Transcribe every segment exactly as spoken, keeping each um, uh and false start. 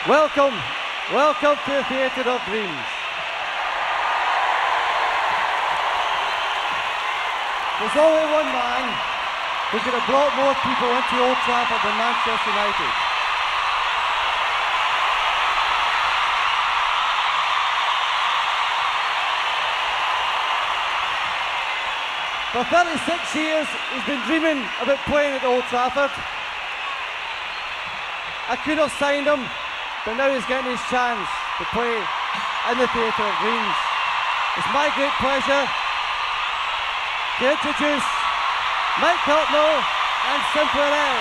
Welcome, welcome to the Theatre of Dreams. There's only one man who could have brought more people into Old Trafford than Manchester United. For thirty-six years, he's been dreaming about playing at Old Trafford. I could have signed him, but now he's getting his chance to play in the Theatre of Dreams. It's my great pleasure to introduce Mike Hucknall and Simply Red.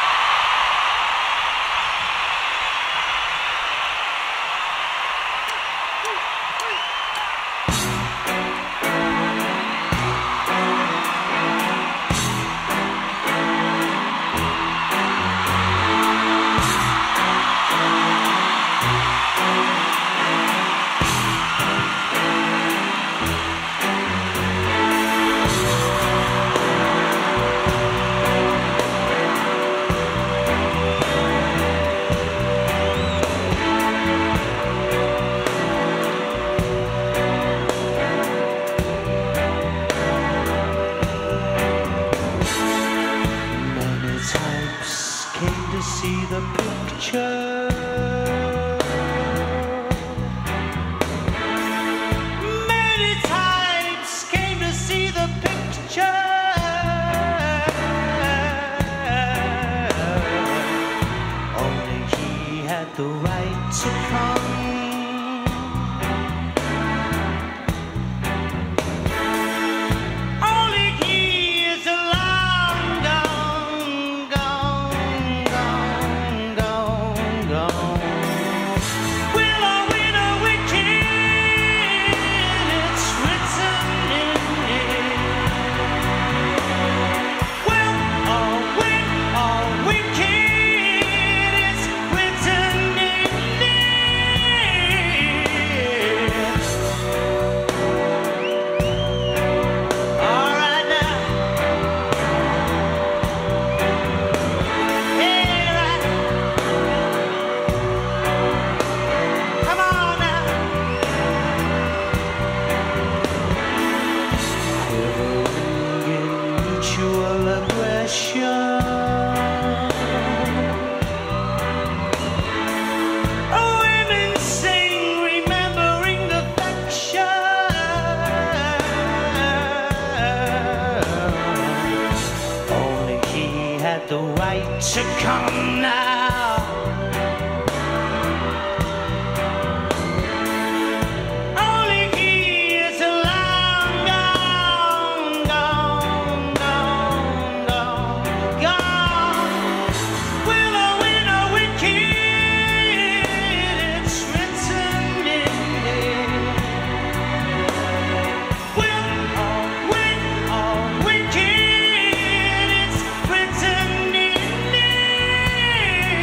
See the picture. Many times came to see the picture. Only he had the right to come. The right to come now. Only he is long gone, gone, gone, gone, gone. Will I win or we kid? It's written in there. Will I win or we kid? It's written.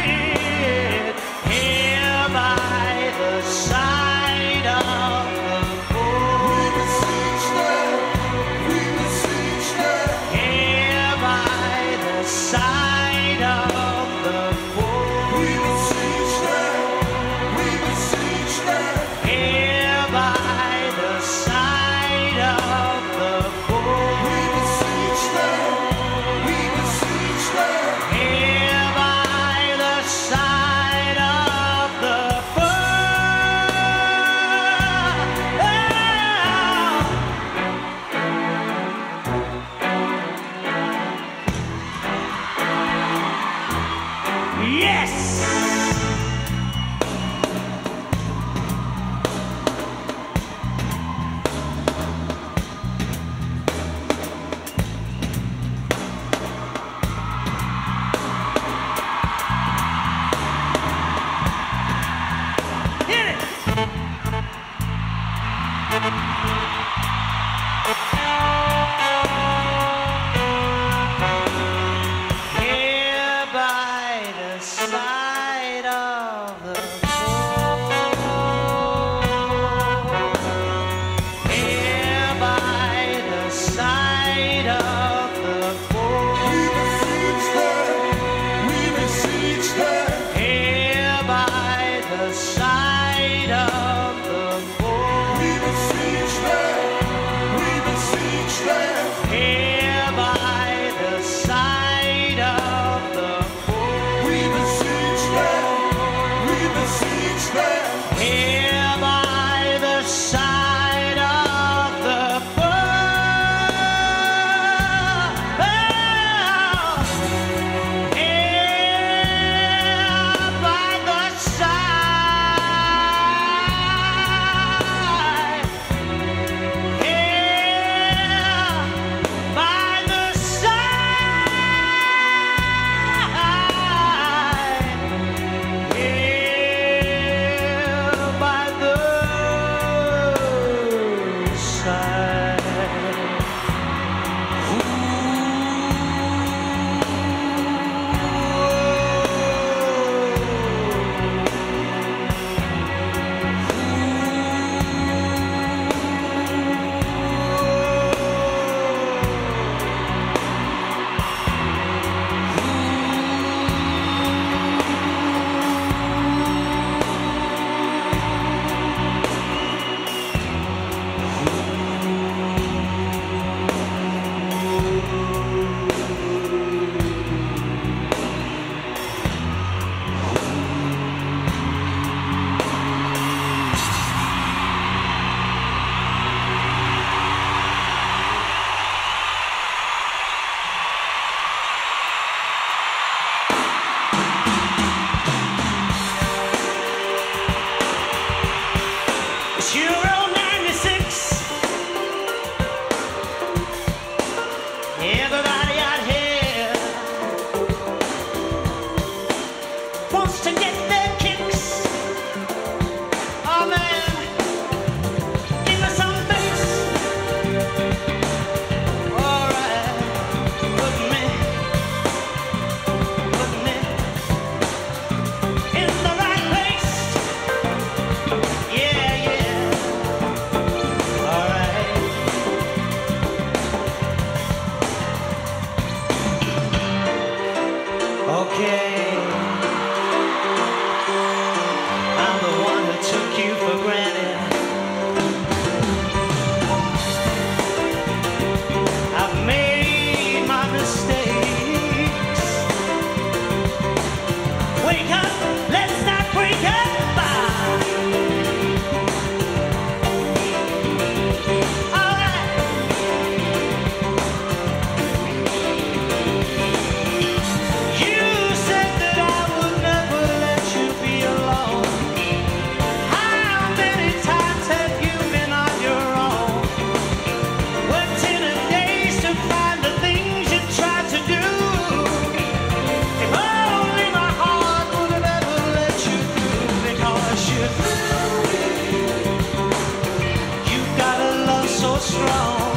strong.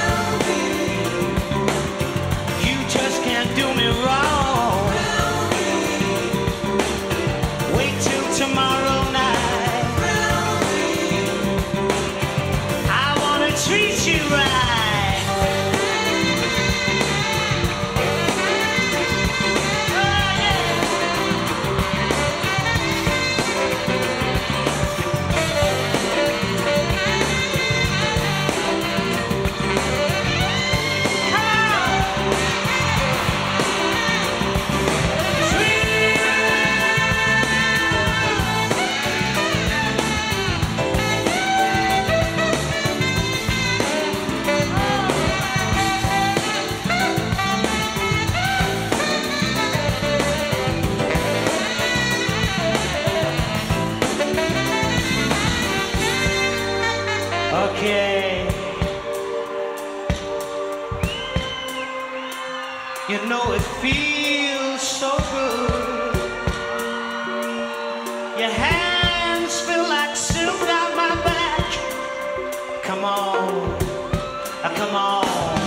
You just can't do me wrong. Wait till tomorrow night. I wanna treat you right. Okay. You know it feels so good. Your hands feel like silk down my back. Come on, uh, come on.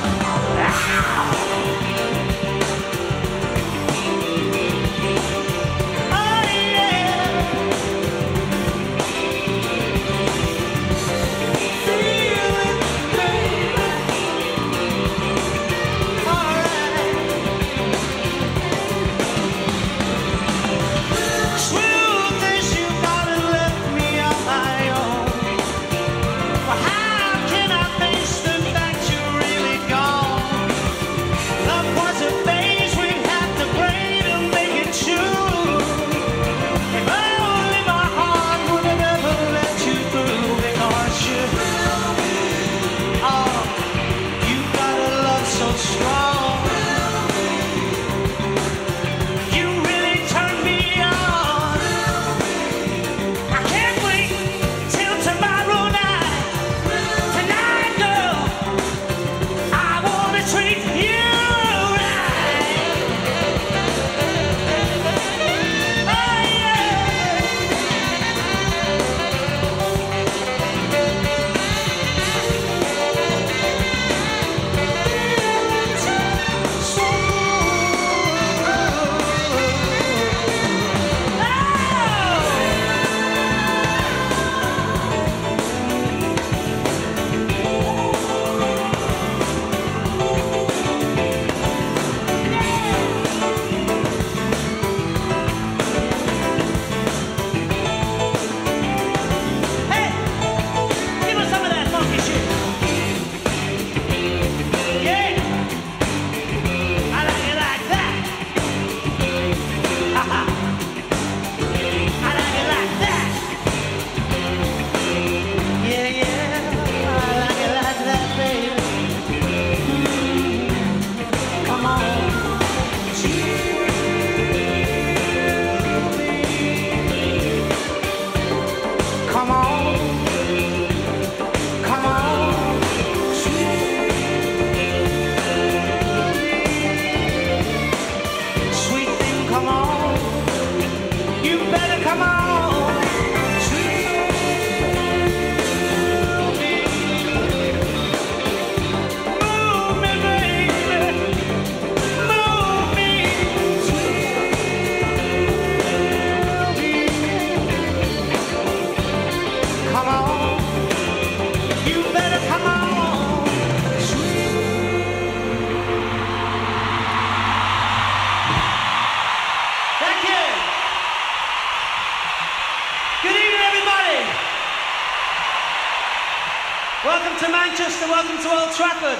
Welcome to Manchester, welcome to Old Trafford.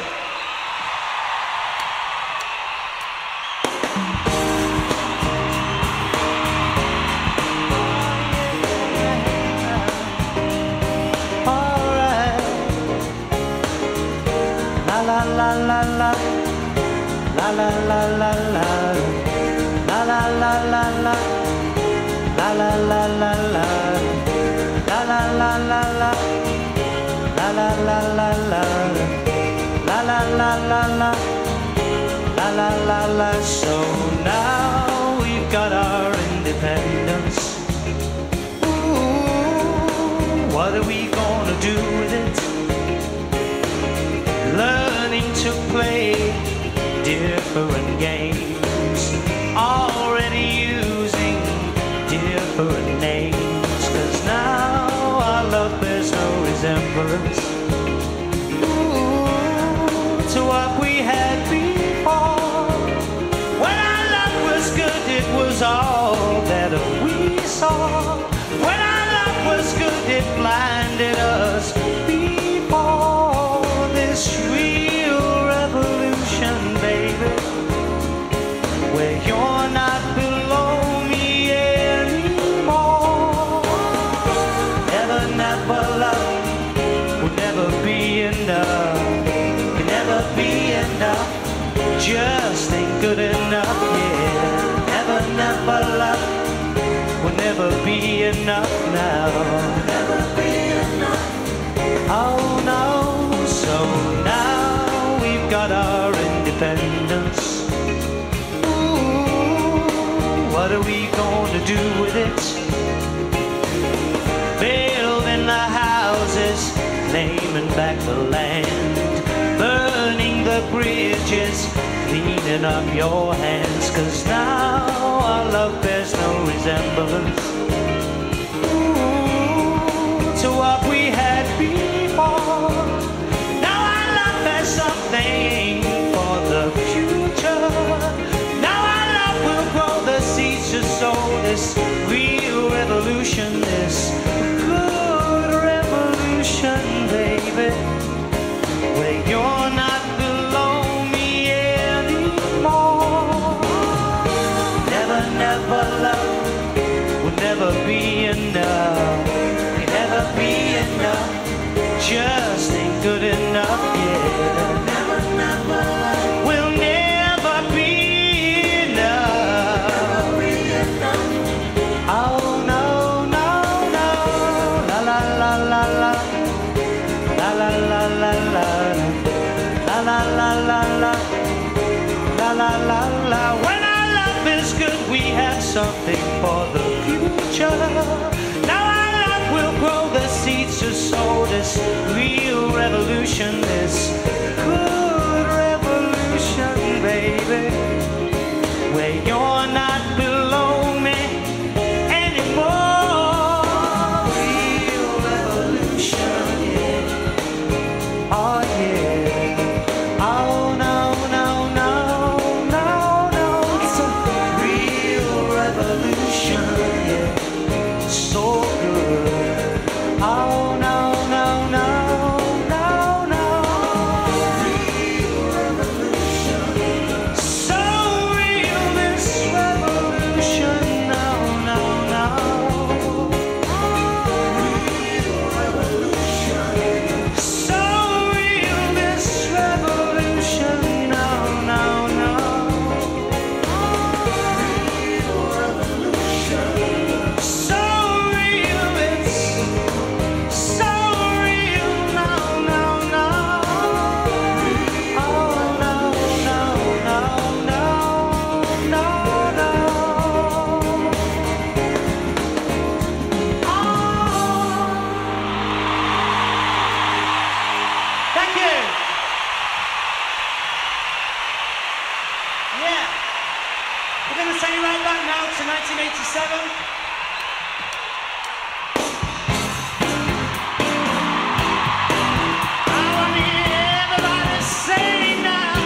Alright. La la la la la. La la la la la. La la la la la. La la la la la. La la la la la. La la la la la, la la la la la, la la la la. So now we've got our independence. Ooh, what are we gonna do with it? saw. When our love was good, it blinded us. Before this real revolution, baby, where you're not below me anymore. Never, never love will never be enough. Can never be enough. Just ain't good enough, yeah. Never, never love will never be enough now. Never be enough. Oh no, so now we've got our independence. Ooh, what are we gonna do with it? Building the houses, claiming back the land, burning the bridges, cleaning up your hands, 'cause now our love bears no resemblance ooh, to what we had before. Now our love has something for the future. Now our love will grow the seeds to sow this real revolution, this good revolution, baby, where you're not below me anymore. Never, never love will never be enough. Can never be enough. Just ain't good enough, yeah. Never, never love will never be enough. Never be enough. Oh no, no, no. La la la la la. La la la la la. La la la la la. La la la la. When our love is good, we have something for the future. Now our love will grow the seeds to sow this real revolution, this good revolution, baby, where you're not below me anymore. Real revolution, yeah. Oh yeah. Oh no, no, no, no, no. It's a real revolution, yeah. So good. Oh no, no, no, no, no. Real revolution. So real, this revolution. No, no, no. Real revolution. So real, this revolution. No, no, no. Real revolution. So real, it's so real. No, no, no. Oh no, no, no, no, no, no. Oh. Thank you. Yeah. We're going to take you right back now to nineteen eighty-seven. I want to hear everybody say now.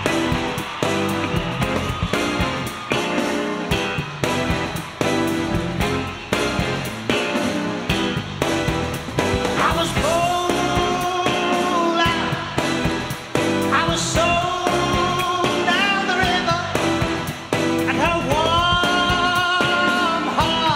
I was bold out. I was sold down the river, and her warm heart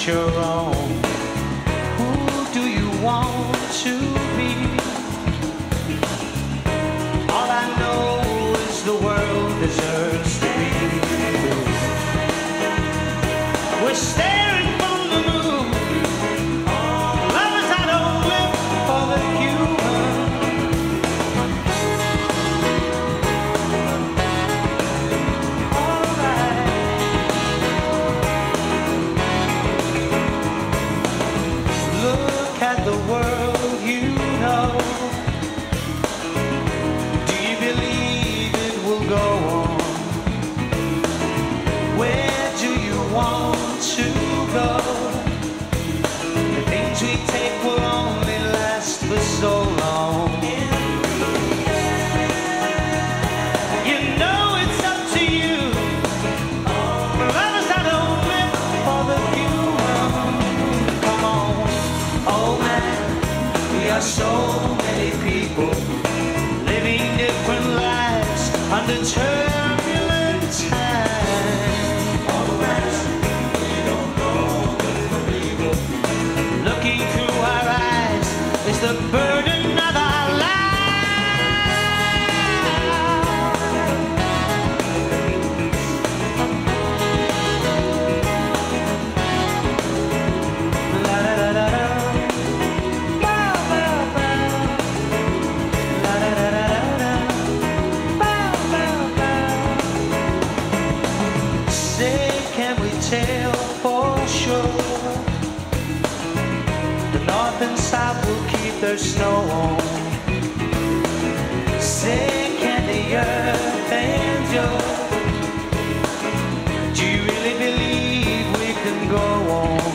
at your own. Who do you want to be? All I know is the world deserves to be. We're staring from the moon. Lovers I don't live for the human. All right. Look at the world you know. Do you believe it will go on? Where do you want to go? The things we take will only last for so long. You know it's up to you. For others I don't live for the human. Come on, oh man, we are so many people living different lives under turbulent times. Oh man, we don't know good from evil. Looking through our eyes is the burden of our lives. La da da da da. Ba ba ba. La da da da da. Ba ba ba. Say, can we tell for sure? The north and south will keep their snow on. Say, can the earth endure? Do you really believe we can go on?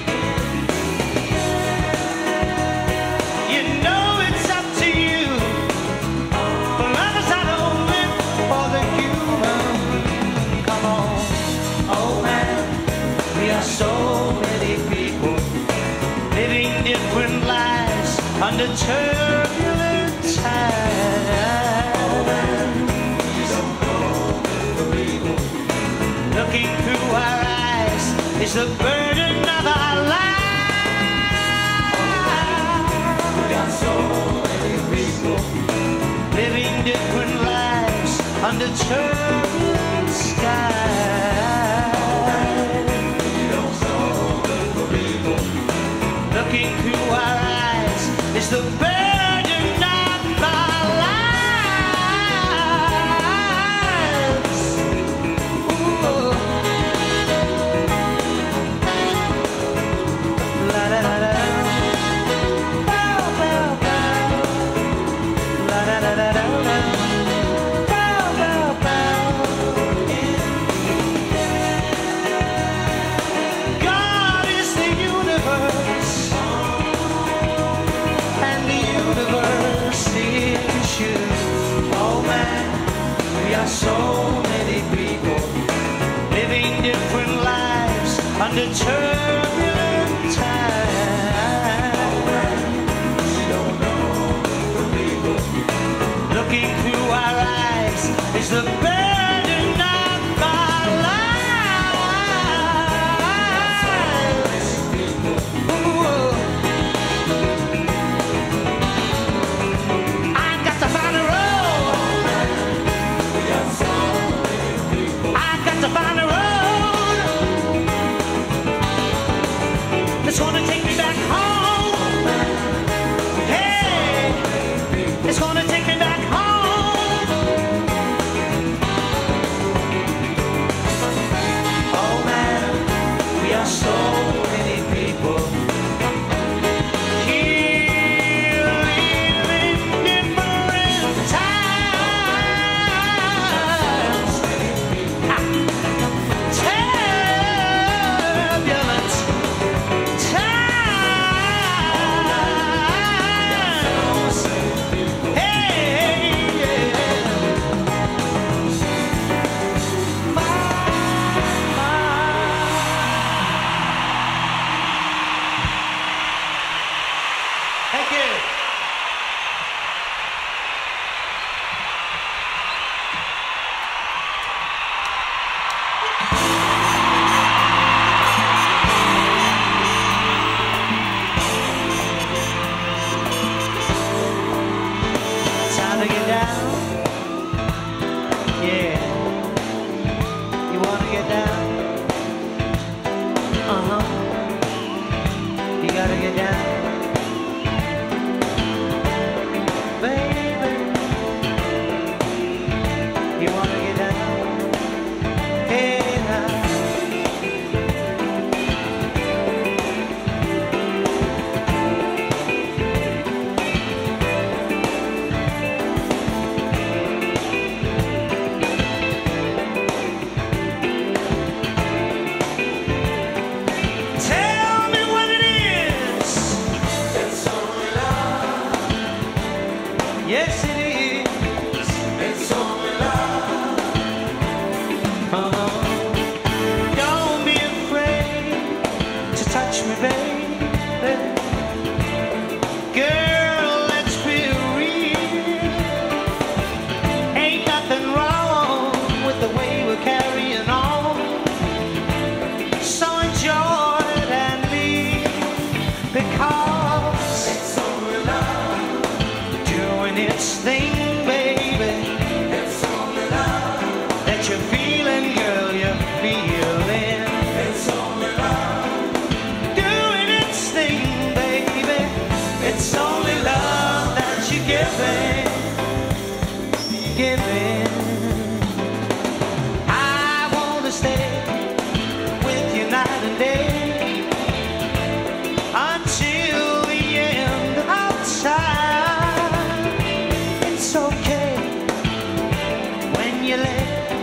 You know it's up to you. For others I don't live for the human. Come on, oh man, we are so many people living different lives under turbulent times. Oh man, we don't know good or evil. Looking through our eyes is the burden of our lives. We got so many people living different lives under turbulent skies. We don't know good or evil. Looking through our eyes is the burden of our lives. Ooh. La da da da. Bow, bow, bow. La da da da da da. Bow, bow, bow. God is the universe, and the universe is you. Oh man, we are so many people living different lives under turbulent times. Oh man, we don't know the people. Looking through our eyes is the burden of our lives. Ooh. I got to find a road. I got to find a road that's gonna take me back home. Hey, it's gonna take me back home. Oh man, we are so many people here living different times. Ah, turbulent times. because it's only love doing its thing, baby. It's only love that you're feeling, girl, you're feeling. It's only love doing its thing, baby. It's only love that you're giving, giving. I wanna stay with you night and day until the end of time. It's okay when you lay,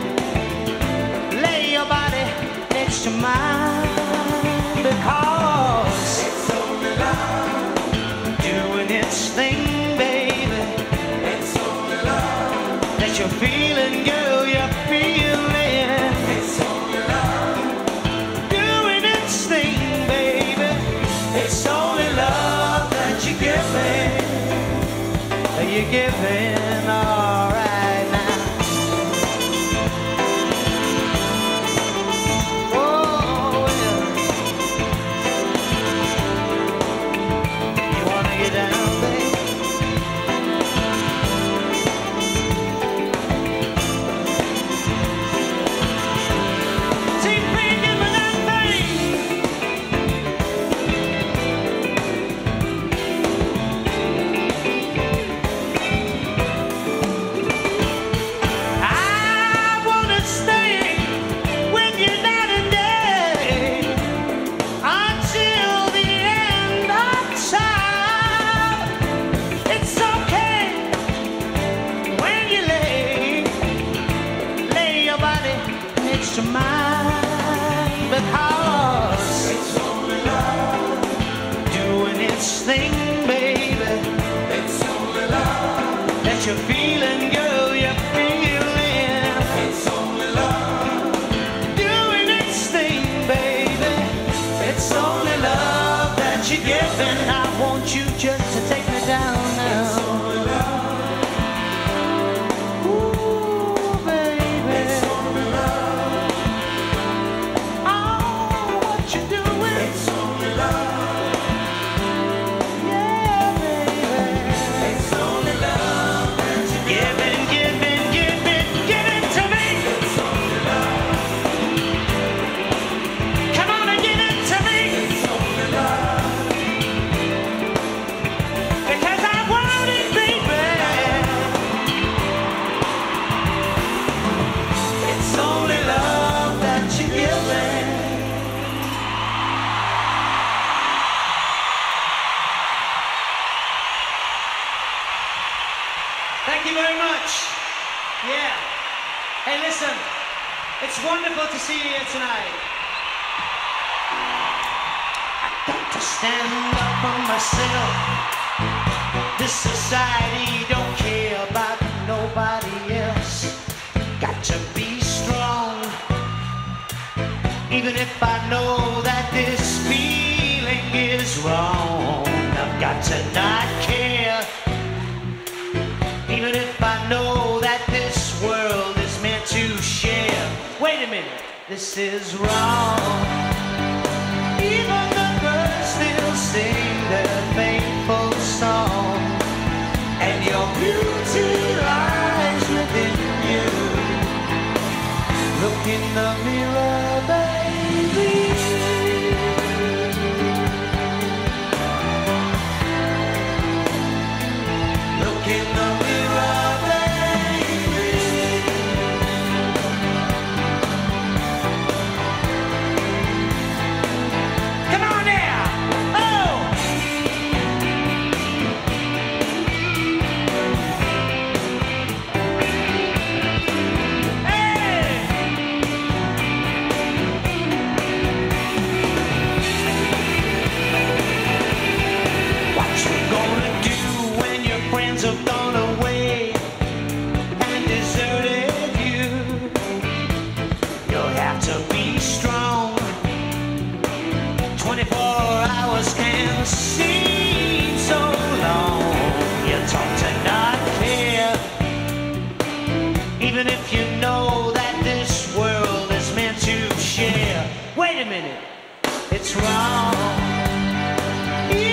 lay your body next to mine, because it's only love doing its thing, baby. It's only love that you're feeling, girl, you're feeling. It's only love doing its thing, baby. It's only love that you're giving, you're giving all right now. Oh, yeah. You wanna get down, baby? See, baby, give me that thing. I wanna stay with you night and day until the end of time. It's okay when you lay, lay your body next to mine, because it's only love doing its thing, baby. It's only love that you're feeling, girl, you're feeling. It's only love doing its thing, baby. It's only love that you're giving. I want you just to take me down now. It's only love. Ooh, baby. It's only love. Oh, what you doing? It's only love. Yeah, baby. It's only love that you're giving, giving, giving, giving to me. It's only love. Come on and give it to me. It's only love. Because I want it, baby. It's only love that you're giving. Thank you very much. Yeah. Hey, listen. It's wonderful to see you here tonight. I got to stand up for myself. This society don't care about nobody else. Got to be strong, even if I know that this feeling is wrong. I've got to not care, even if I know that this world is meant to share. Wait a minute, this is wrong. Even the birds still sing their faithful song, and your beauty lies within you. Look in the mirror, baby. Look in the mirror, baby. Come on now. Oh. Hey. What you gonna do when your friends have gone away and deserted you? You'll have to be strong. twenty-four hours can seem so long. You talk to not care, even if you know that this world is meant to share. Wait a minute, it's wrong.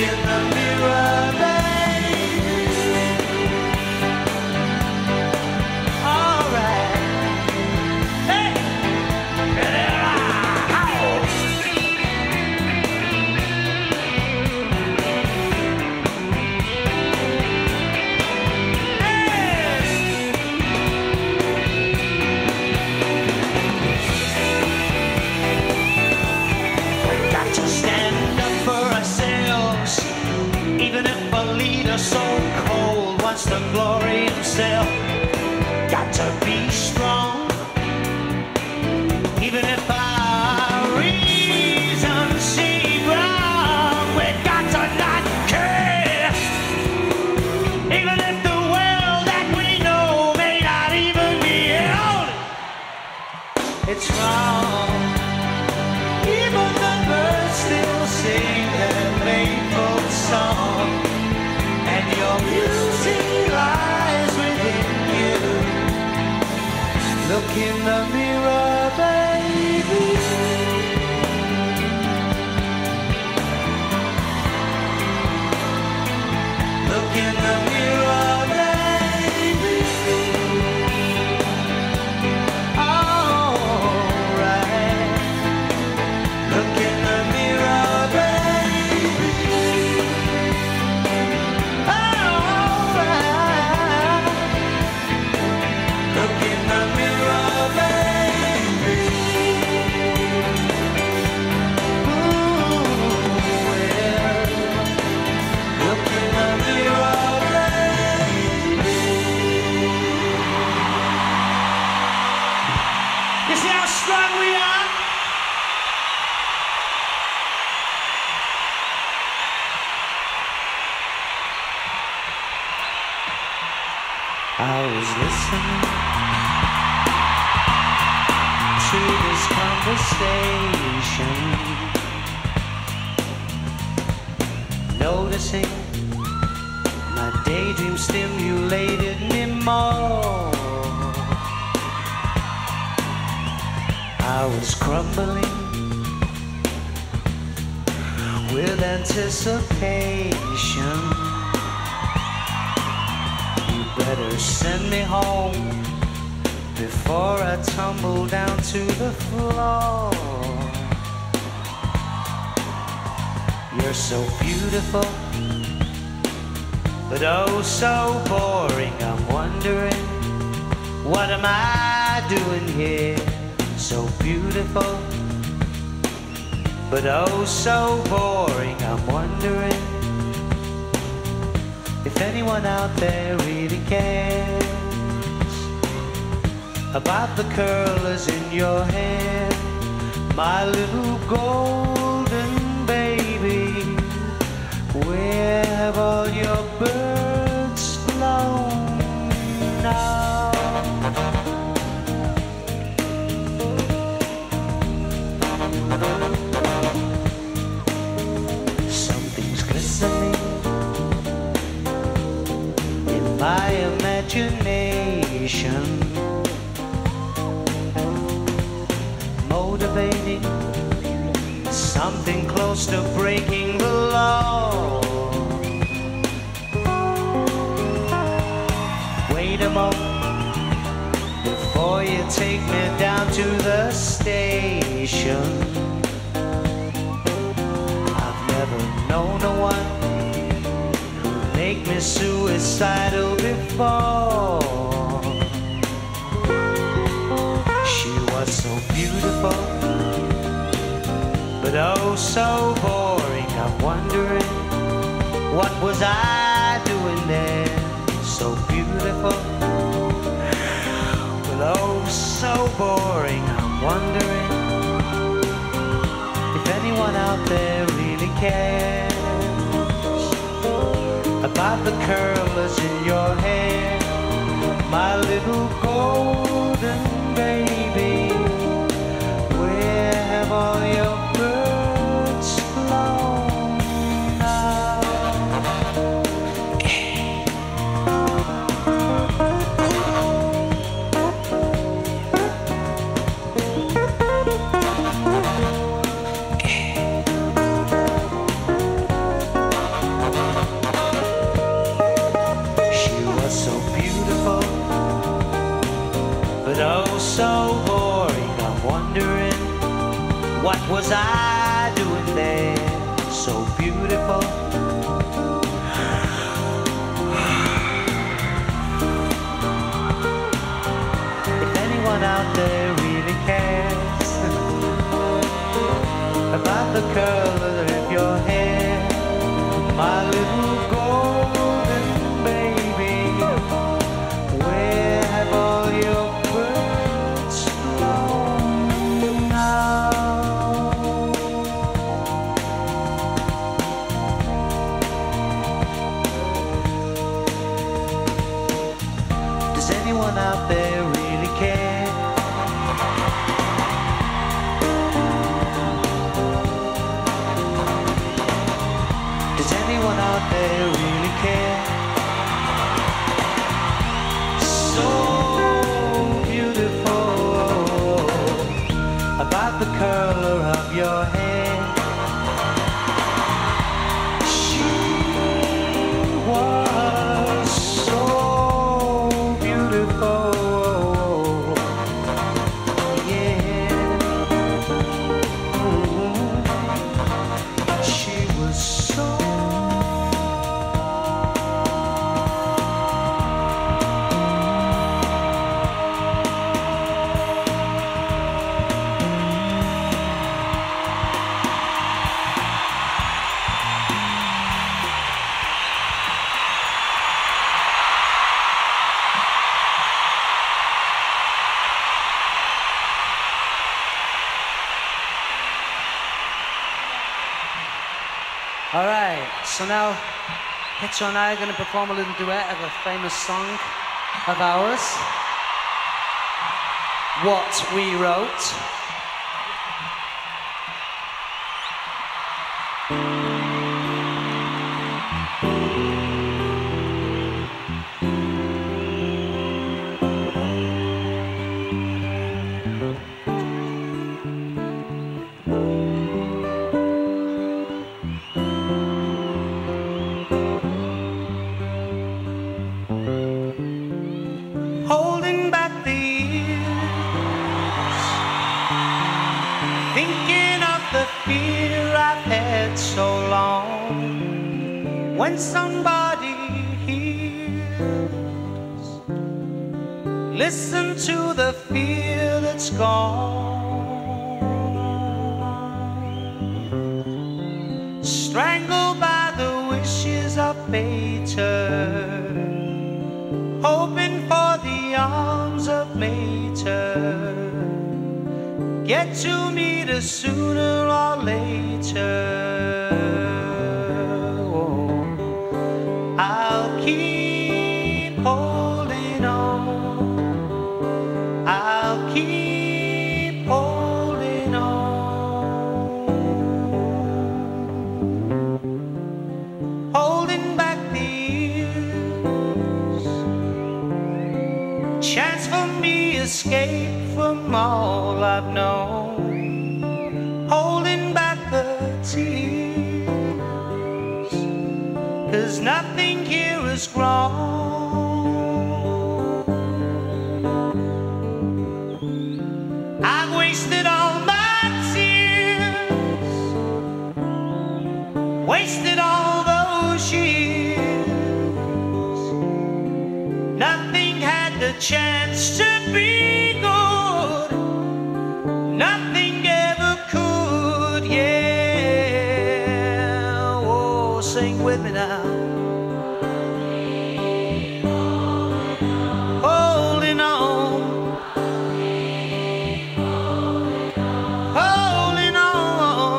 in the mirror, baby. Alright. Hey! Even if a leader so cold wants the glory himself, got to be strong. Even if our reasons seem wrong, we got to not care. Even if the world that we know may not even be held, it's wrong. Even the birds still sing their faithful song, and your music lies within you. Look in the mirror, baby. Look in the mirror, baby. Alright. Look in the mirror, baby. Alright. Look in the mirror, baby. Ooh, well. Look in the mirror, baby. You see how strong we are? I was listening to this conversation, noticing my daydream stimulated me more. I was crumbling with anticipation. Better send me home before I tumble down to the floor. You're so beautiful, but oh so boring. I'm wondering, what am I doing here? So beautiful, but oh so boring. I'm wondering if anyone out there really cares about the curlers in your hair, my little golden baby. Where have all your birds flown now? Something's glistening my imagination, motivating something close to breaking the law. Wait a moment before you take me down to the station. I've never known no one make me suicidal before. She was so beautiful, but oh so boring. I'm wondering, what was I doing there? So beautiful, but oh so boring. I'm wondering if anyone out there really cares about the curlers in your hair, my little golden baby. Where have all your birds flown now? What was I doing there? So beautiful. If anyone out there really cares about the color of your hair, my little golden baby, where have all your birds flown now? Does anyone out there really care? Does anyone out there really care? So beautiful about the color of your hair. She was so beautiful. Yeah. Mm-hmm. She was so All right, so now Hitcher and I are going to perform a little duet of a famous song of ours, What We Wrote. Holding back the years, thinking of the fear I've had so long. When somebody hears, listen to the fear that's gone. Strangled by the wishes of Pater, hoping for the arms of later. Get to meet us sooner or later. Oh, I'll keep holding on. I'll keep holding on. Holding back the years, chance for me escape from all I've known. Holding back the tears, 'cause nothing here is grown. I've wasted all my tears, wasted all those years. Nothing had the chance to be good, nothing ever could, yeah. Oh, sing with me now. Holding on, holding on,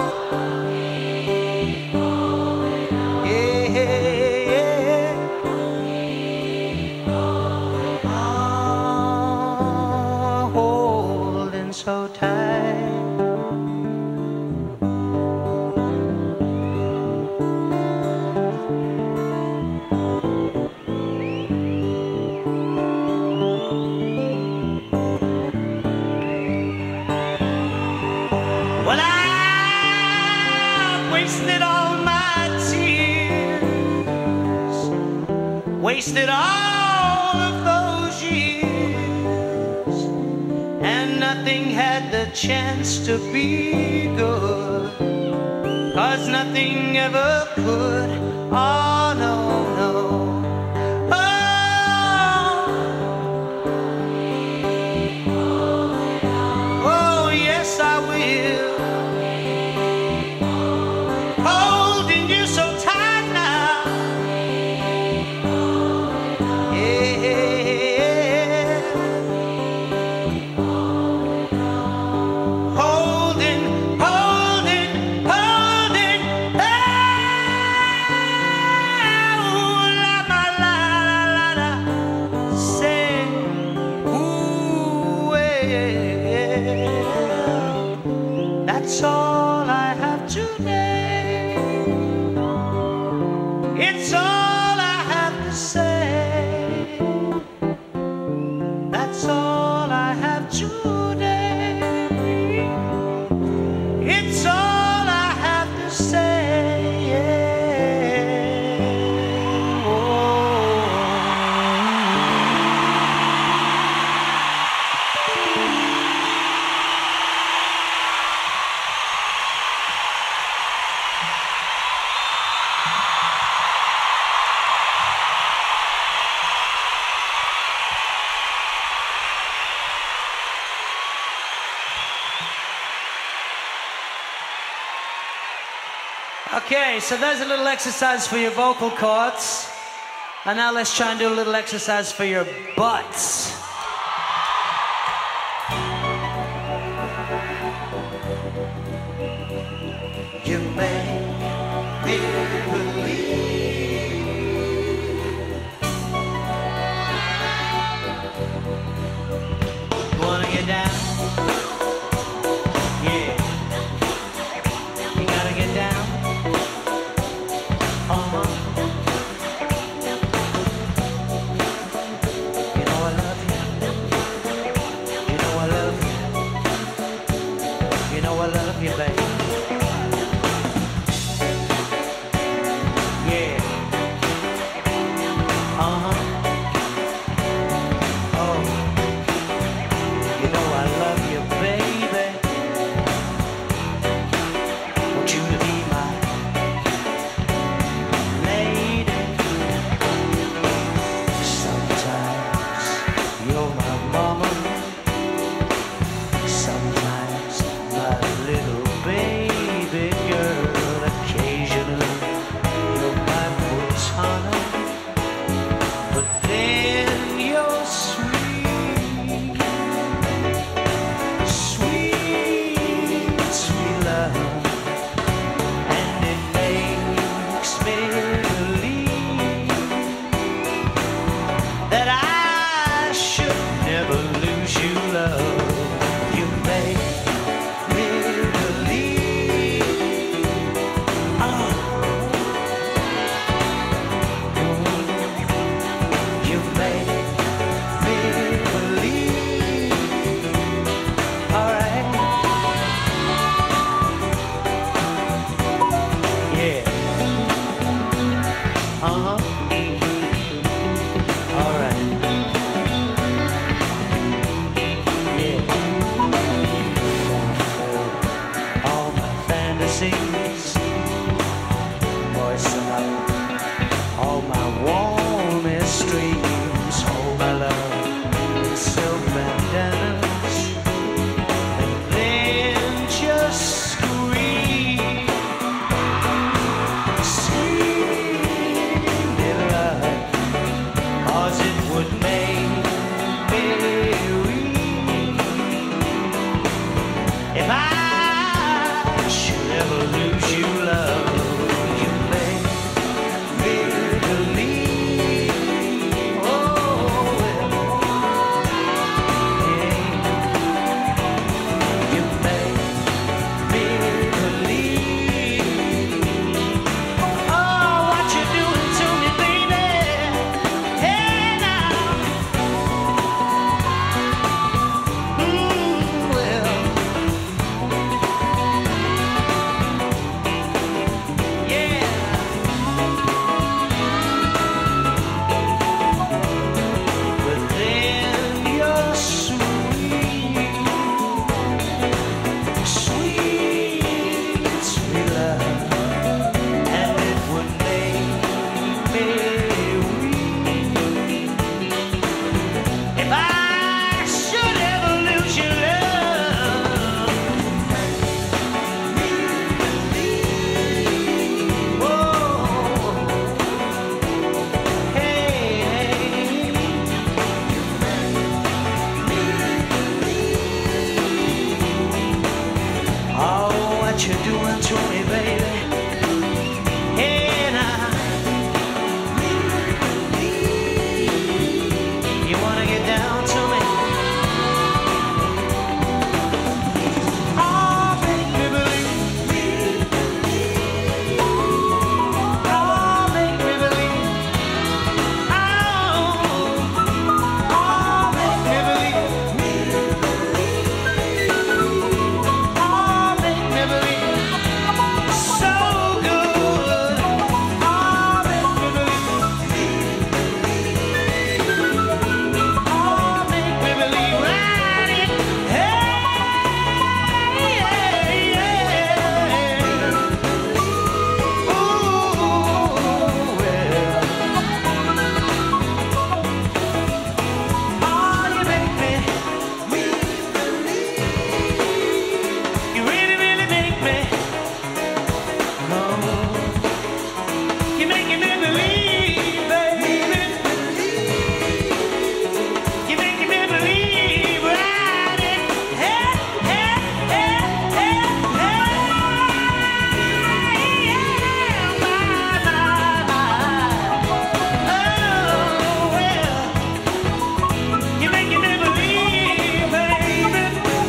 yeah, yeah. Oh, holding so tight. Well, I've wasted all my tears, wasted all of those years, and nothing had the chance to be good, 'cause nothing ever could. Oh no, no. Oh, oh yes I will. Holding you so tight now. Yeah. Holding, holding, holding. Oh, la la la la la. Say, ooh, yeah. That's all I have today. It's all I have to say. That's all I have today. It's all I have to say. Yeah. Oh. Okay, so there's a little exercise for your vocal cords. And now let's try and do a little exercise for your butts. You make me believe. Wanna get down? Yeah. You gotta get down. Uh-huh. You know I love you. You know I love you. You know I love you, baby. Yeah. Uh-huh. Oh. You know I love you, baby. Want you to be my lady. Sometimes you're my mama. Sometimes my little baby girl. Occasionally you're my Montana. But then you're sweet, sweet, sweet love. And it makes me believe that I should never lose you, love. You make me believe. Oh. You make me believe. All right. Yeah. Uh-huh. All right. Yeah. All my fantasies voicing up all my warmest dreams. Hold my love in silk bandanas and then just scream. Sweet little love, 'cause it would make me weep if I should ever lose you, love. You make me believe. Oh, well, yeah. You make me believe. Oh, what you doing to me, baby? Hey, now. Mm, well. you doing to me, baby? Hey, now. You wanna get down to me? Oh, make me believe. Oh, make me believe. Oh, oh, make me believe. Oh, make me believe. So good. Oh, make me believe. Oh, make me believe. Right in. Hey, yeah, yeah. Ooh, well. Oh, you make me. You really, really make me. Oh, you're making me believe, baby. You're making me believe, right in. Hey, hey, hey, hey, hey, yeah, my, my, my. Oh, well, you're making me believe, baby.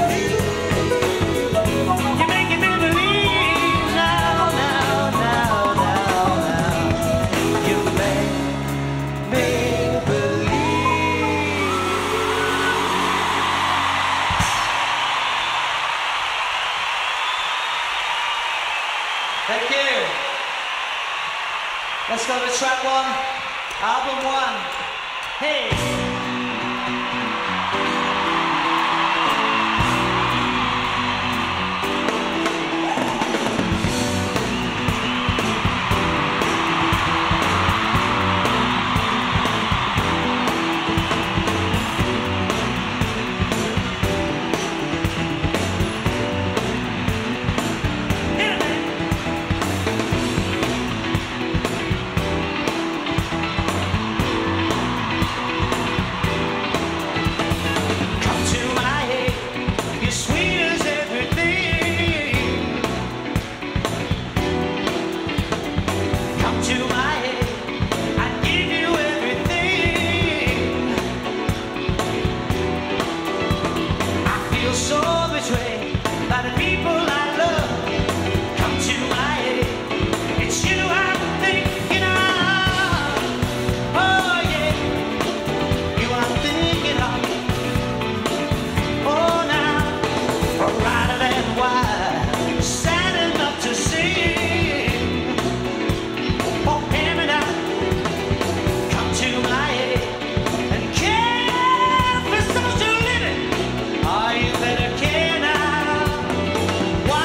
You're making me believe now, now, now, now, now. You make me believe. Thank you. Let's go to track one, album one. Hey. Come to my head, you're sweet as everything. Come to my head, I give you everything. I feel so betrayed by the people I love. Come to my head, it's you I'm thinking of. Oh yeah, you I'm thinking of. Oh, now, brighter than wine, sad enough to sing. Oh, hear me now, come to my head and care for social living. Oh, you better care now. Why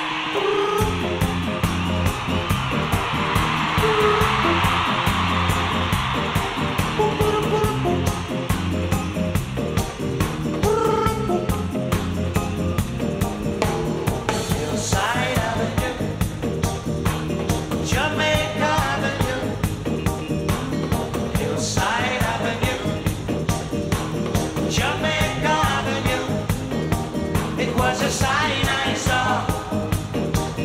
It was a sign I saw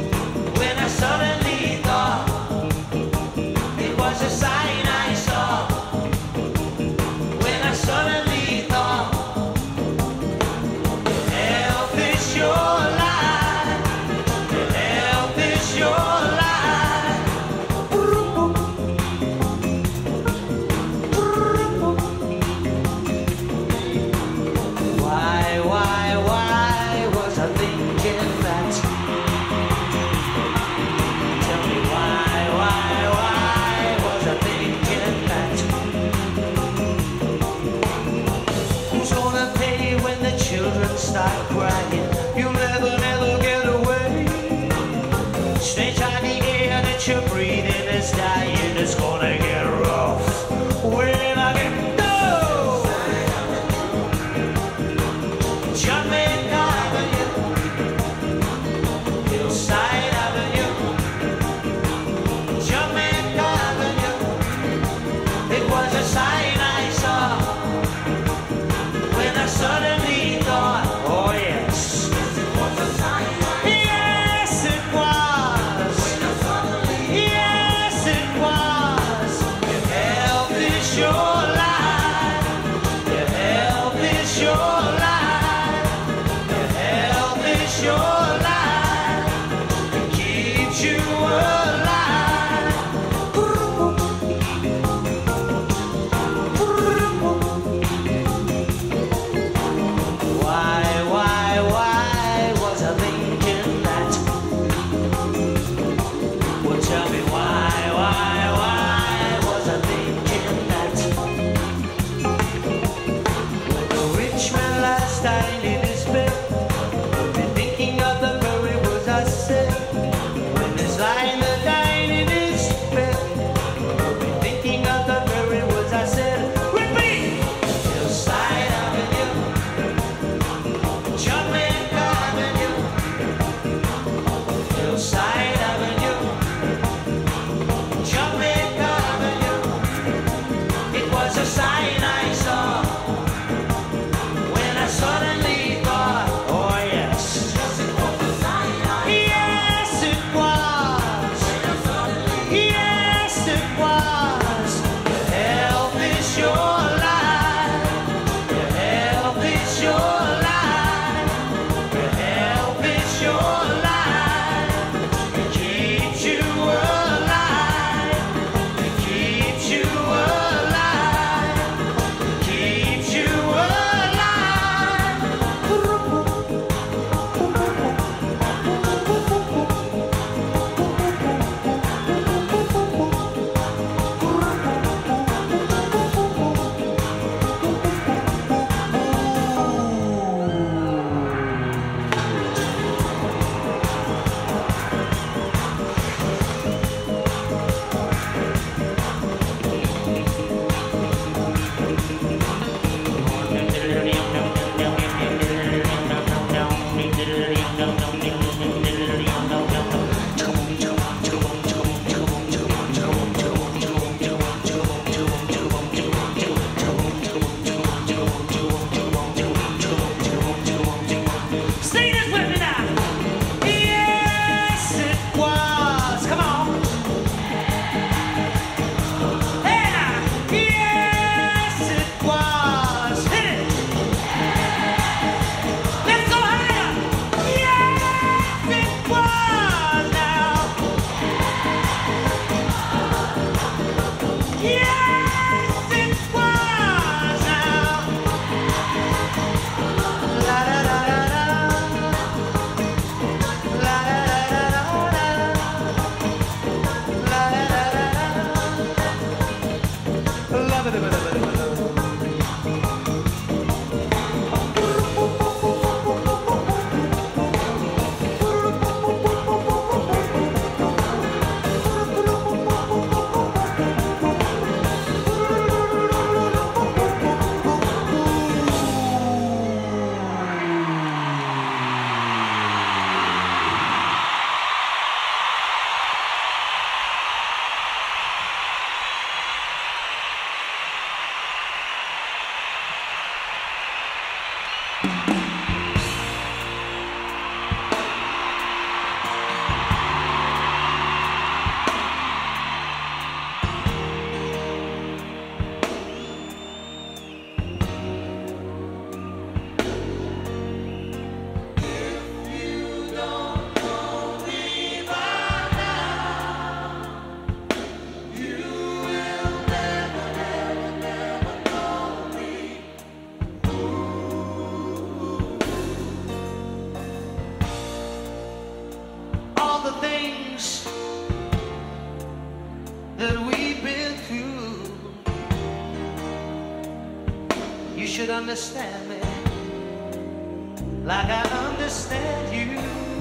should understand me like I understand you.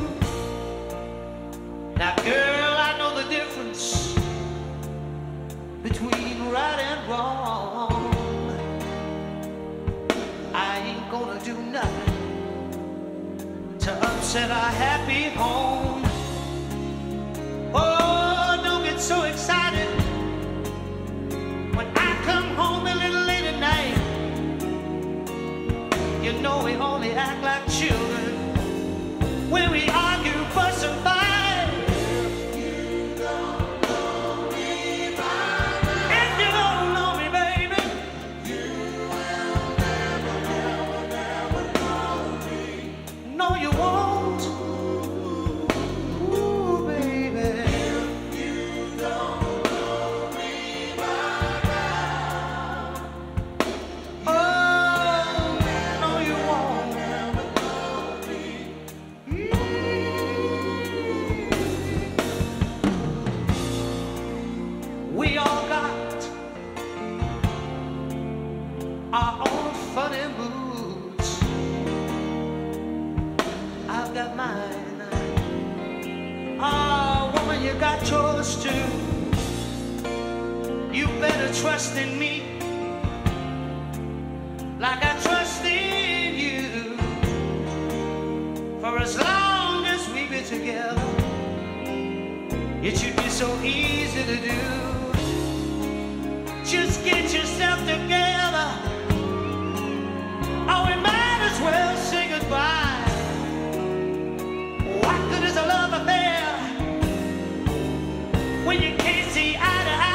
Now, girl, I know the difference between right and wrong. I ain't gonna do nothing to upset our happy home. Oh, don't get so excited when I come home a little late at night. You know we only act like children when we argue, fuss and fight. Trust in me like I trust in you. For as long as we be together, it should be so easy to do. Just get yourself together, or we might as well say goodbye. What good is a love affair when you can't see eye to eye?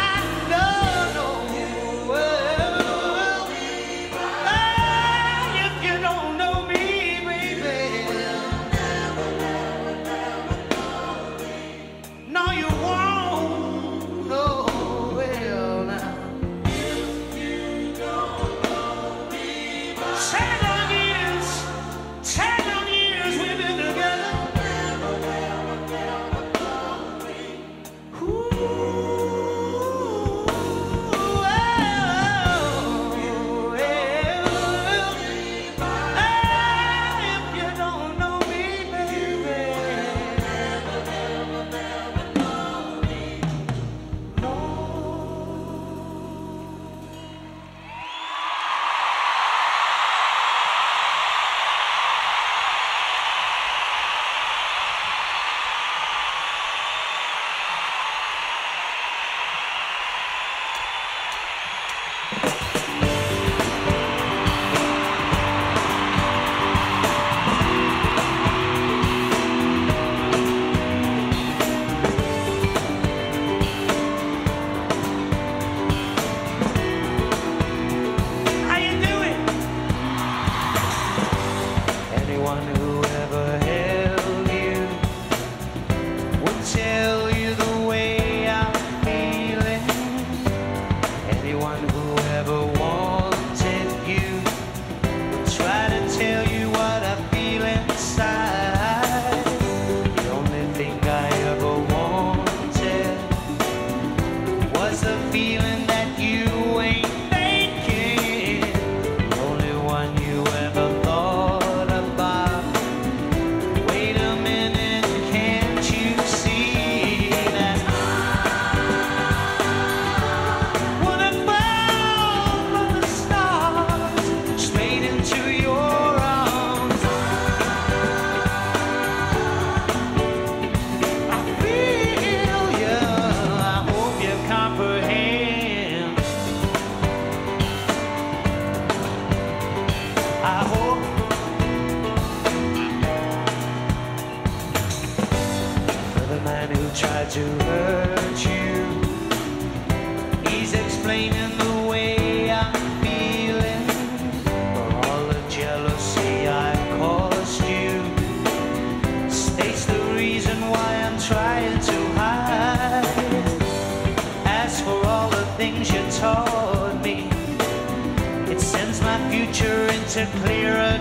into clearer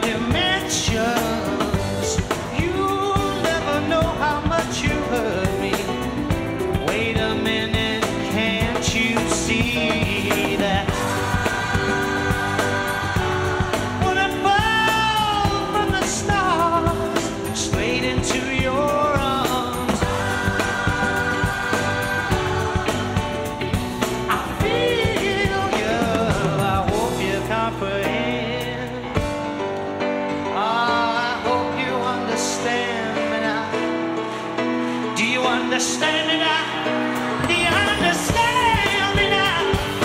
dimensions. You'll never know how much you hurt me. Wait a minute, can't you see that? understand me now. Do you understand me now?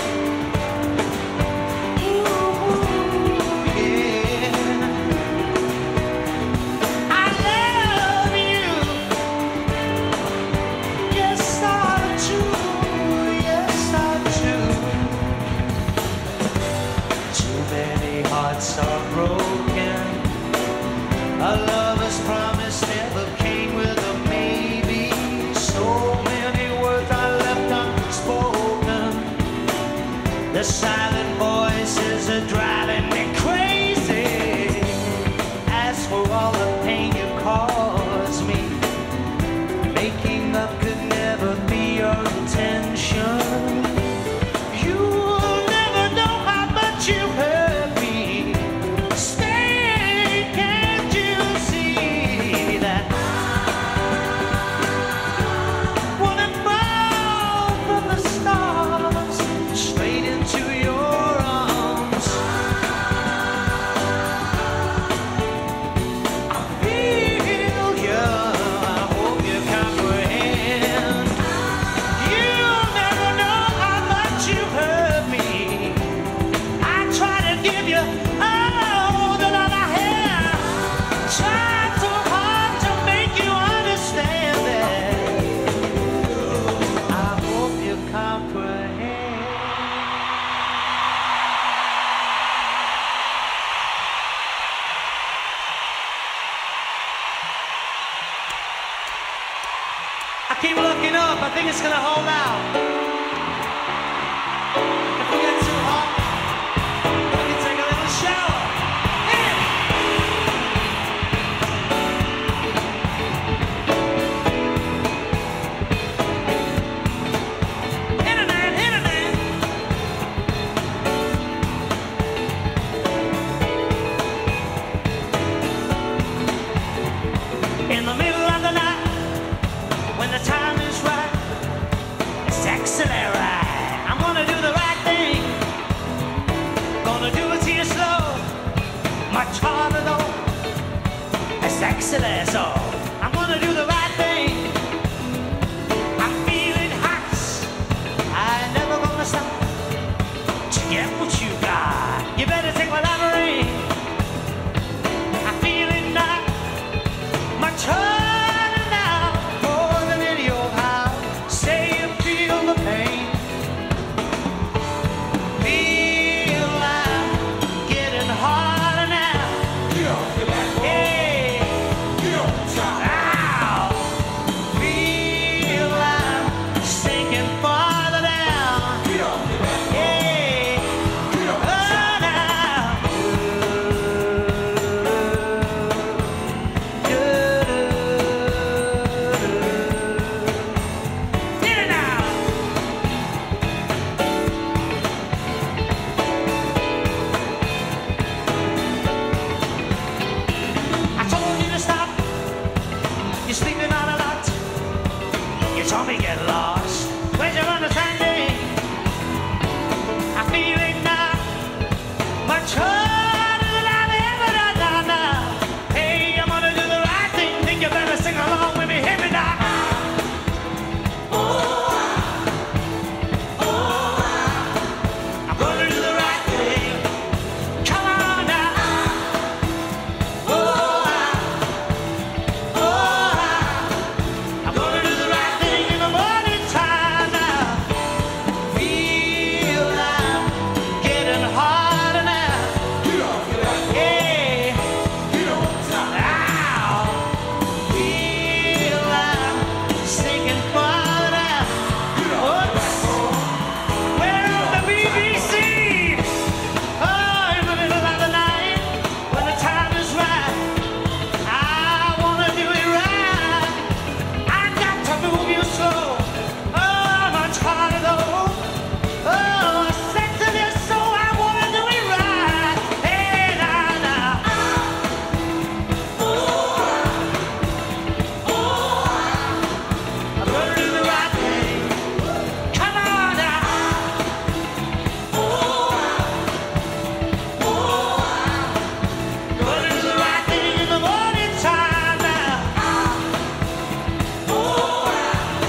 Ooh, yeah. I love you. Yes, I do. Yes, I do. Too many hearts are broken. A lover's promise never came with a maybe. So many words I left unspoken. The silent voices are driving me crazy. As for all the pain you caused me, making up could never be your intention. You'll never know how much you hurt me. Stay, can't you see that? Wanna fall from the stars straight into your arms. I feel you, I hope you comprehend. You'll never know how much you hurt me. I try to give you all the love I have. Try so hard to make you understand that. I hope you comprehend. I keep looking up. I think it's gonna hold out. If we get too hot, we can take a little shower. Yeah. Hit it, man, hit it, man. In the middle of the night, when the time is right, it's accelerate. I'm gonna do the right thing. Gonna do it to you slow, much harder though. It's accelerate, so I'm gonna do the right thing. I'm feeling hot. I ain't never gonna stop to get what you got. You better take whatever ring. I'm feeling not much harder now, more than any old how. Say you feel the pain. Feel I'm getting harder now. Hey, ow. Feel I'm sinking farther down. Hey, oh now. Get it now. I told you to stop. You're sleeping on a lot. You told me get lost. Where's your understanding? I feel it now. Much harder than I've ever done now, now. Hey, I'm gonna do the right thing. Think you better sing along with me. Hit me now. I'm gonna do the right thing. Come on now. I'm gonna do the right thing in the morning time now. Feel I'm getting harder now. Yeah. Ow. Feel I'm sinking farther now. Oops. We're on the B B C. Oh, in the middle of the night, when the time is right, I wanna do it right. I got to move you slow. Oh, much harder though. Oh, I said to this, so I wanna do it right. Hey, now, now. I'm gonna do the right thing. Come on now. Gonna do the right thing in the morning time now.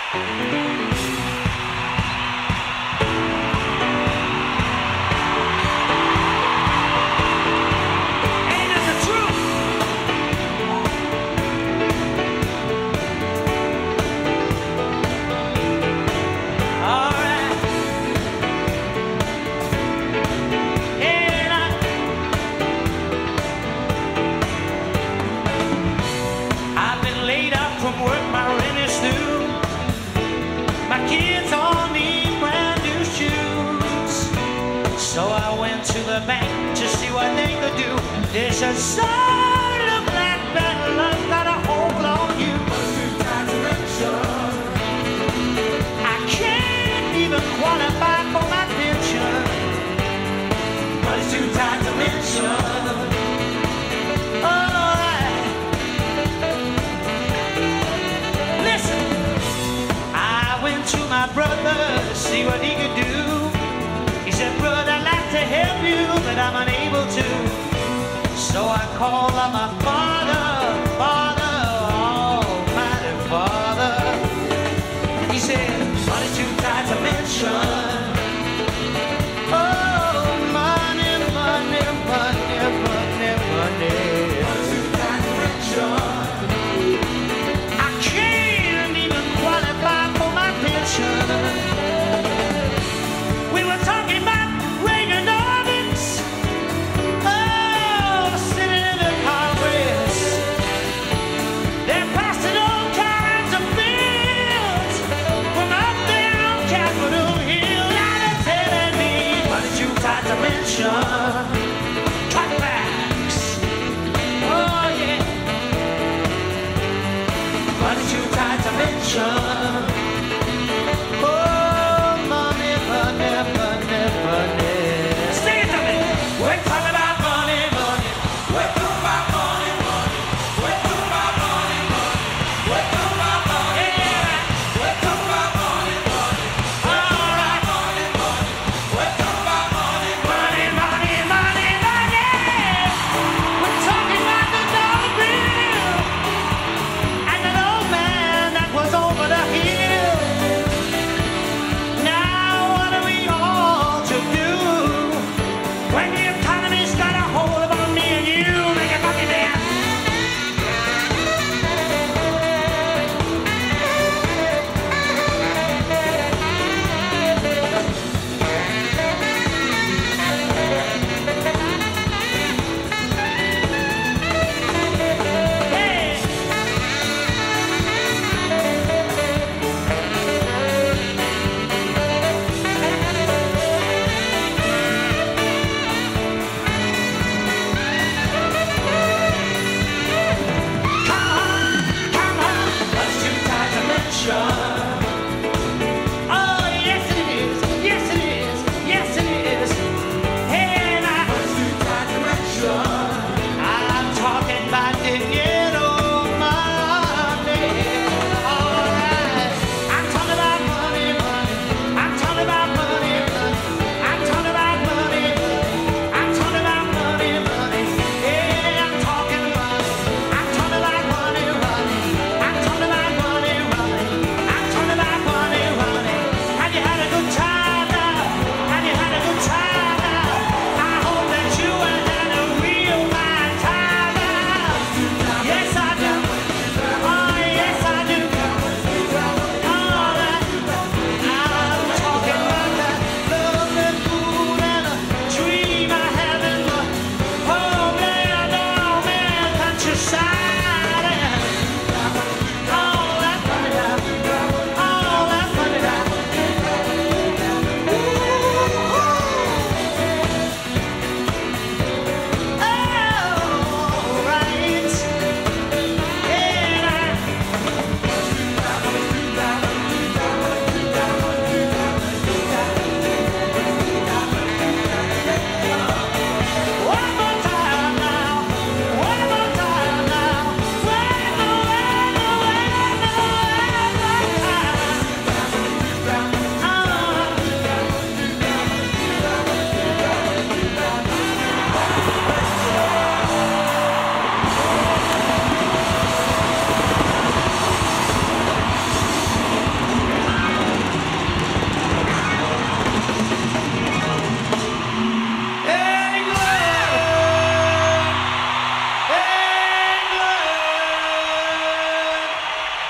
There's a sort of black bad luck got a hold on you. I can't even qualify for my pension, but it's too tight to mention. Alright, listen, I went to my brother to see what he could do. He said, brother, I'd like to help you, but I'm unable to. So I called on my father, Father, Almighty Father. He said, money's too tight to mention. Oh, money, money, money, money, money. Money's too tight to mention. I can't even qualify for my pension. We were talking about Reaganomics. Cutbacks, oh yeah, money too tight to mention. Oh, money, money, money, money. Sing it to me. We're talking about money, money. We're talking about money, money. We're talking about money, money. We're talking about money, yeah. We're talking about money, money. All right, money, money. We're talking about money, money, money, money, money. We're talking about the dollar bill and an old man that was over the hill.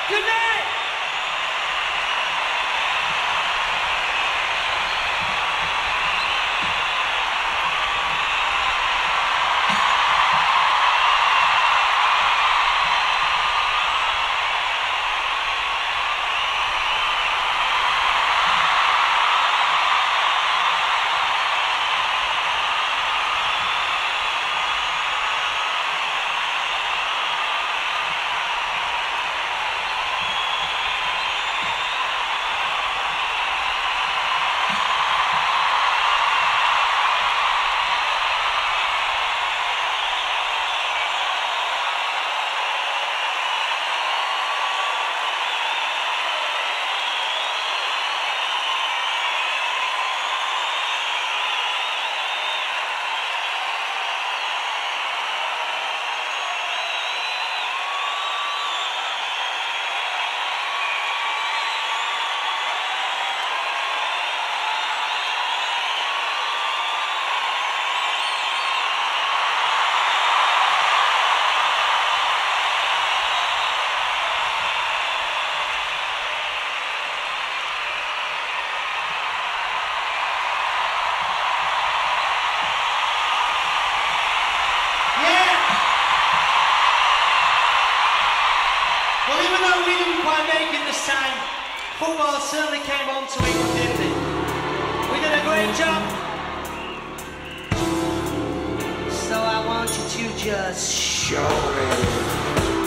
Good night. Football certainly came on to England, didn't it? We did a great job. So I want you to just show it.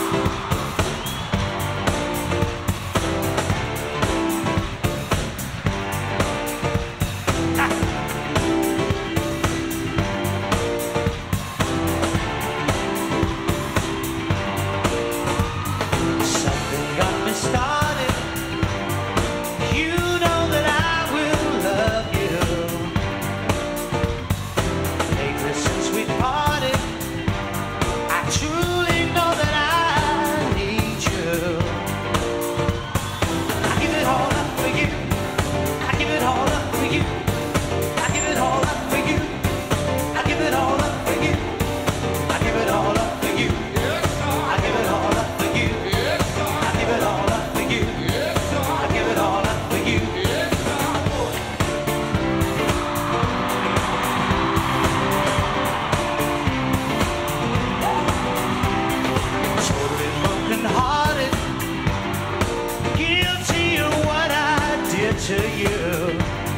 To you,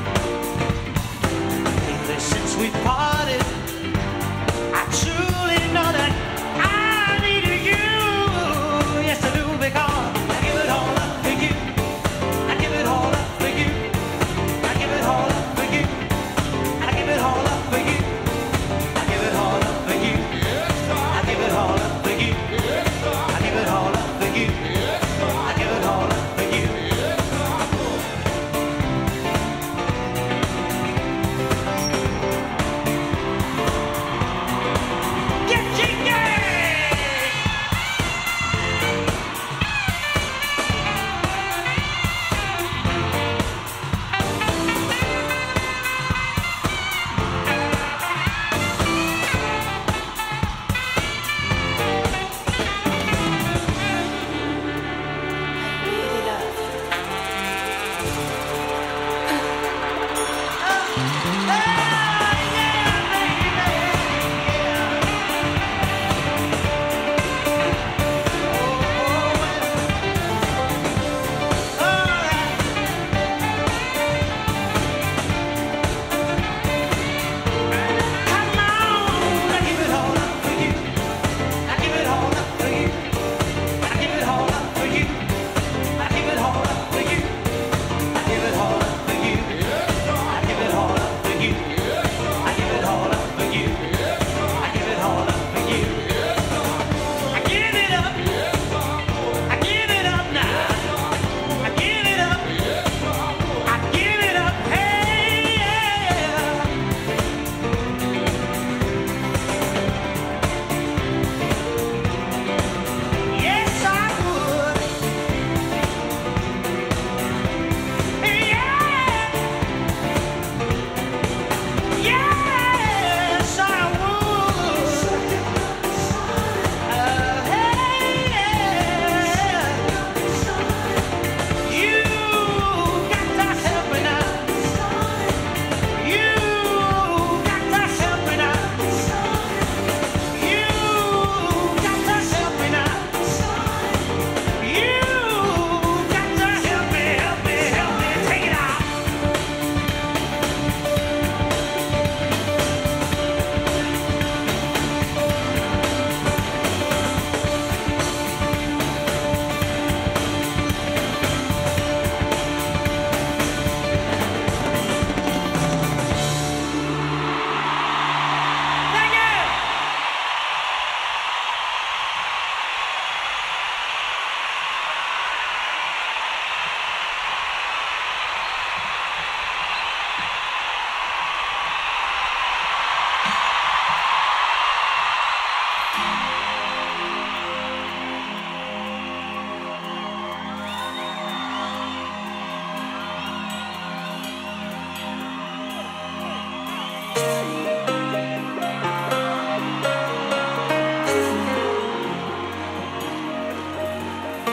lately since we parted, I truly know that I need you. Yes, I do, because I give it all up for you. I give it all up for you. I give it all up for you. I give it all up for you. I give it all up for you. I give it all up for you. I give it all up for you. I give it all up for you.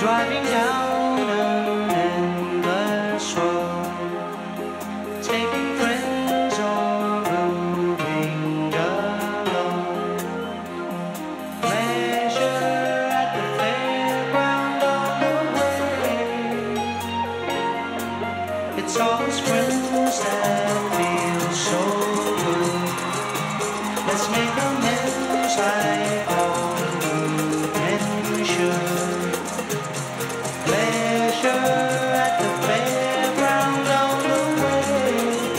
driving down an endless road, taking friends or moving alone. Pleasure at the fairground on the way. It's always friends that feel so good. Let's make amends like all good men should. Pleasure at the fairground on the way.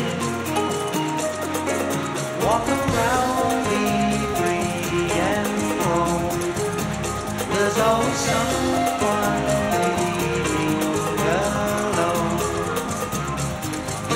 Walk around, be free and roam. There's always someone leaving alone.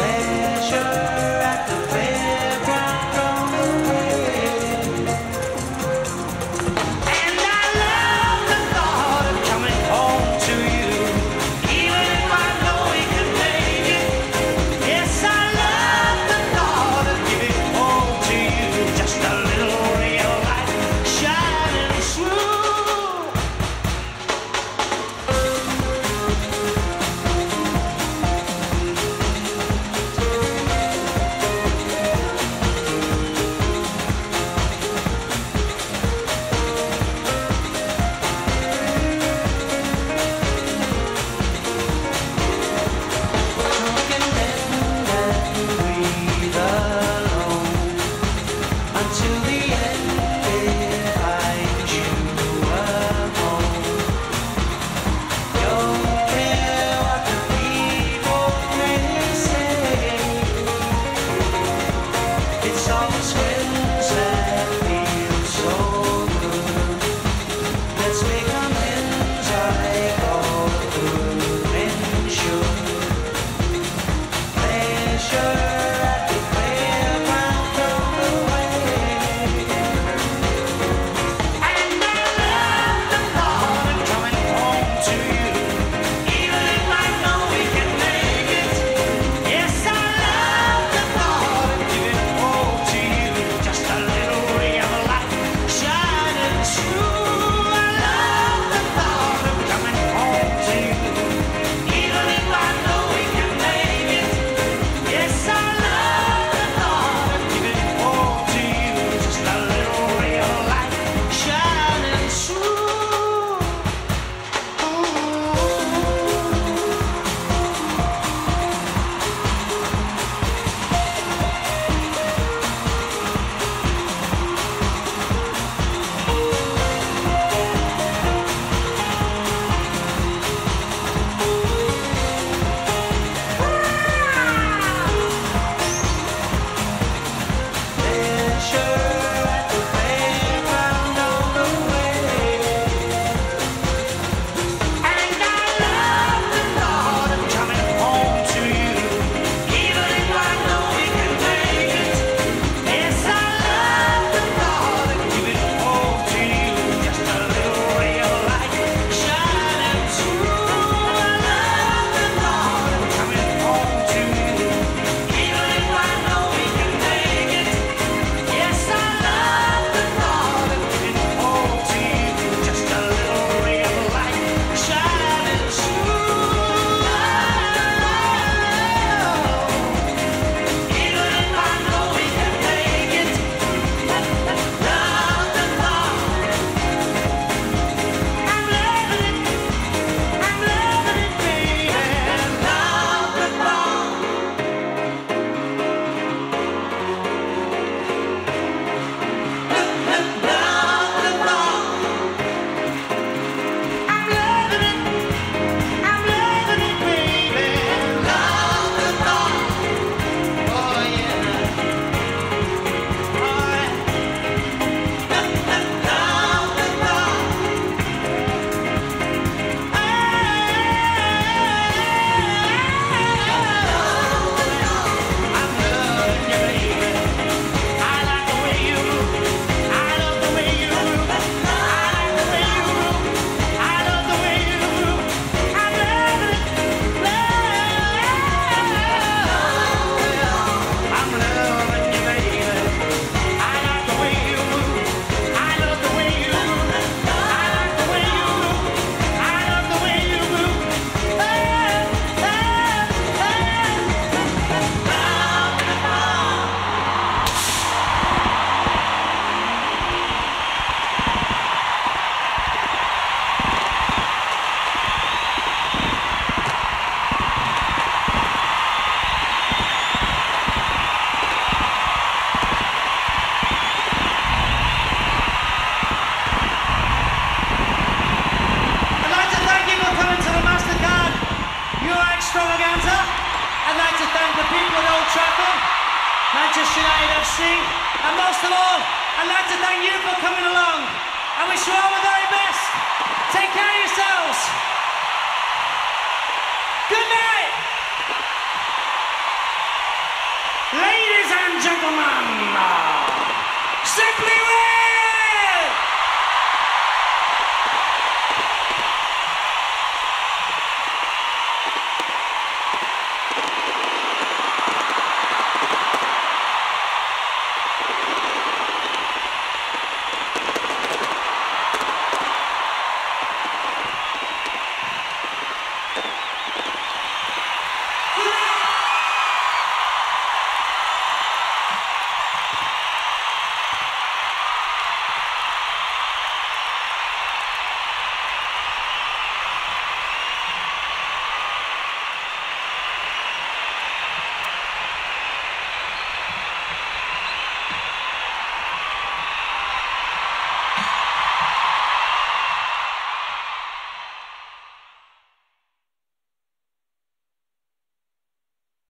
Extravaganza. I'd like to thank the people at Old Trafford, Manchester United F C, and most of all, I'd like to thank you for coming along. I wish you all the very best. Take care of yourselves. Good night. Ladies and gentlemen, simply Ray!